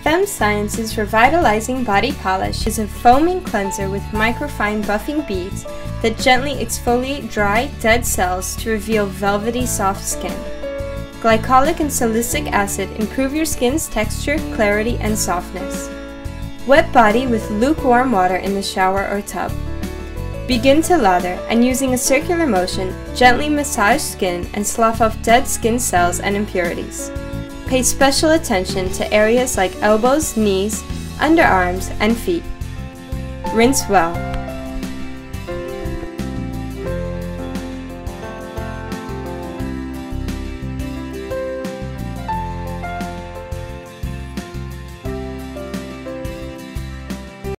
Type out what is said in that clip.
FemmeScience's Revitalizing Body Polish is a foaming cleanser with microfine buffing beads that gently exfoliate dry, dead cells to reveal velvety soft skin. Glycolic and salicylic acid improve your skin's texture, clarity, and softness. Wet body with lukewarm water in the shower or tub. Begin to lather, and using a circular motion, gently massage skin and slough off dead skin cells and impurities. Pay special attention to areas like elbows, knees, underarms, and feet. Rinse well.